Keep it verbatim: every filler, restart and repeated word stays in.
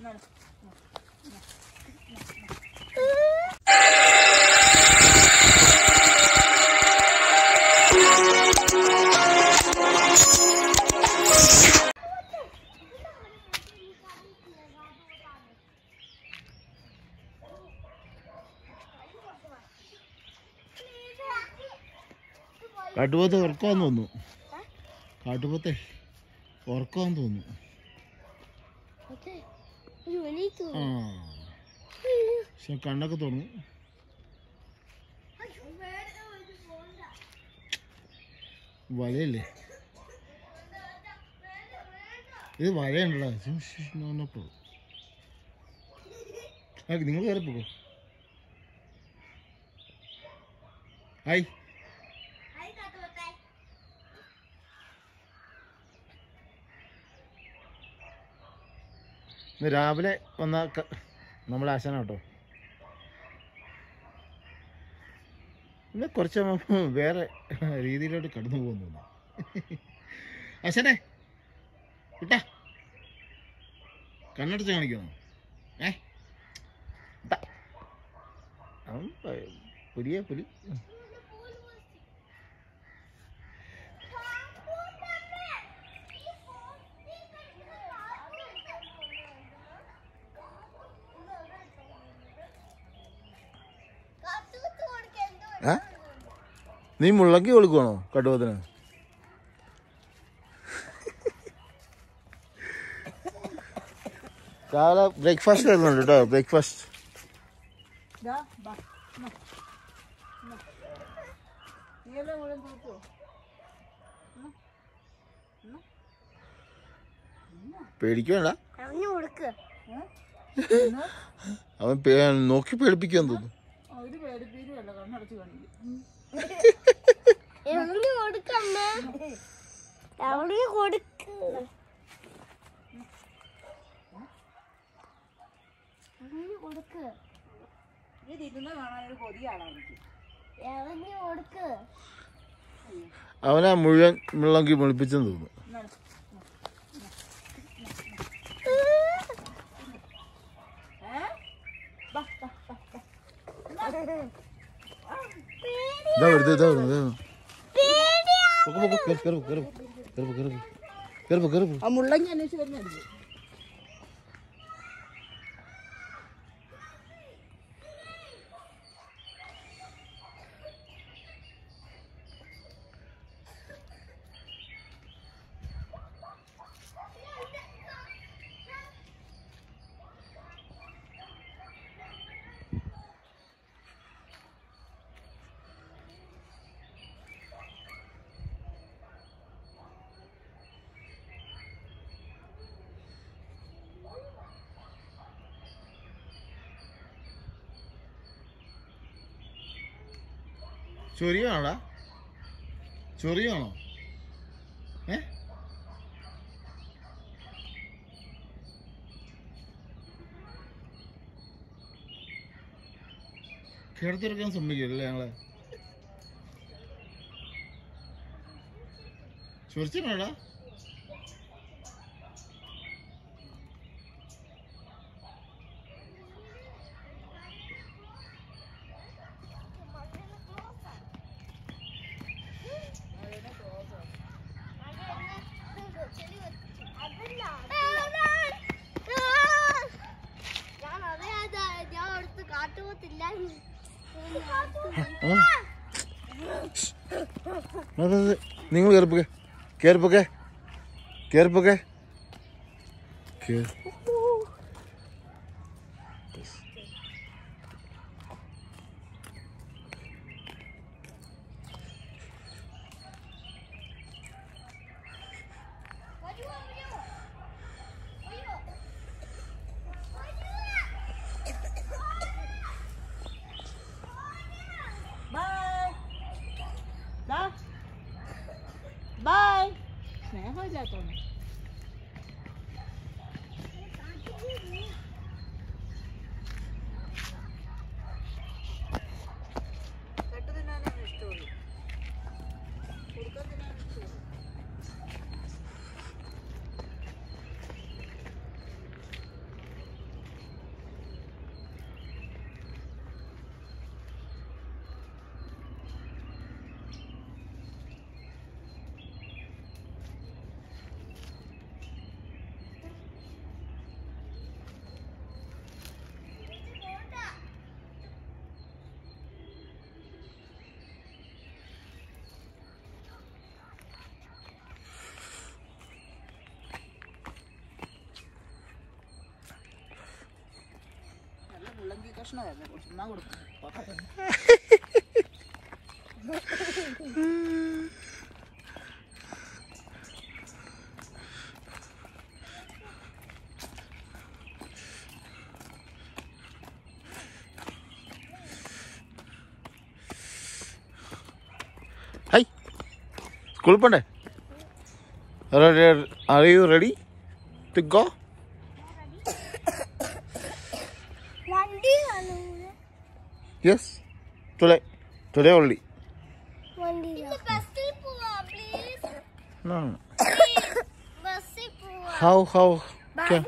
കാട്ടുപോത്ത് ഉറക്കാന്ന് തോന്നുന്നു. കാട്ടുപോത്തെ ഉറക്കാന്ന് തോന്നുന്നു. ആ പക്ഷെ കണ്ണൊക്കെ തോന്നുന്നു. വലയല്ലേ ഇത്? വലയുണ്ടല്ലോ. നിങ്ങൾ കയറി പോകോ. ഹായ്. ഇന്ന് രാവിലെ വന്ന നമ്മളെ ആശാന കേട്ടോ. ഇന്ന് കുറച്ച് വേറെ രീതിയിലോട്ട് കടന്നു പോകുന്നു ആശാനെ. ഇട്ടാ കണ്ണടച്ച് കാണിക്കണോ? ഏ അവൻ പുലിയ പുലി. നീ മുള്ളങ്കി കൊടുക്കുവാണോ കട്ടുപോത്തിന്? രാവിലെ ബ്രേക്ക്ഫാസ്റ്റ് വരുന്നുണ്ട് കേട്ടോ. ബ്രേക്ക്ഫാസ്റ്റ് പേടിക്കണ്ട. അവൻ നോക്കി പേടിപ്പിക്കാൻ തോന്നുന്നു. അവനാ മുഴുവൻ മുള്ളങ്കി മുളിപ്പിച്ചെന്ന് തോന്നുന്നു. ഇതാ വരുന്നത് ഇതാ വരുന്നത്. മുള്ളങ്കി അന്വേഷിച്ച് വരുന്നുണ്ട്. ചൊറിയാണോടാ? ചൊറിയാണോ? ഏ കിടത്തിറക്കാൻ സമ്മതിക്കില്ലേ ഞങ്ങളെ? ചൊറിച്ചാണോടാ? നിങ്ങൾ കയറിപ്പോക്കെ കയറിപ്പോക്കെ കയറിപ്പോക്കെ Bye. Snälla, har jag lärt honom. Hi. School pande? Are you ready to go? Yes. Today. Today only. No. no. How how? Can?